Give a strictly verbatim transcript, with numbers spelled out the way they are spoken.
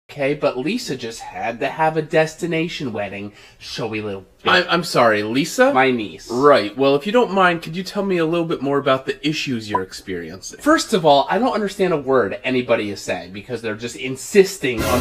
Okay, but Lisa just had to have a destination wedding. Showy little bitch. I, I'm sorry, Lisa? My niece. Right. Well, if you don't mind, could you tell me a little bit more about the issues you're experiencing? First of all, I don't understand a word anybody is saying because they're just insisting on